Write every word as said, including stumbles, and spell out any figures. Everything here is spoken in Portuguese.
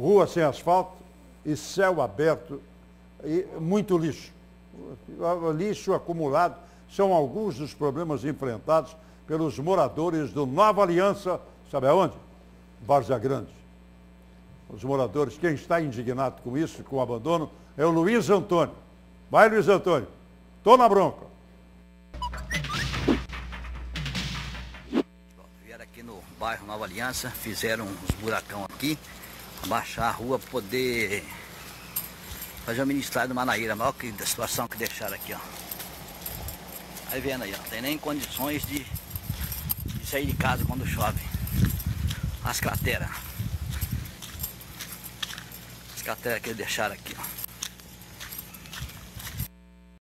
rua sem asfalto e céu aberto e muito lixo. Lixo acumulado são alguns dos problemas enfrentados pelos moradores do Nova Aliança, sabe aonde? Várzea Grande. Os moradores, quem está indignado com isso, com o abandono, é o Luiz Antônio. Vai, Luiz Antônio. Tô na bronca. Vieram aqui no bairro Nova Aliança, fizeram uns buracão aqui, abaixar a rua para poder fazer o ministério do Manaíra, a maior que, da situação que deixaram aqui, ó. Aí vendo aí, ó, tem nem condições de, de sair de casa quando chove. As crateras. As crateras que eles deixaram aqui, ó.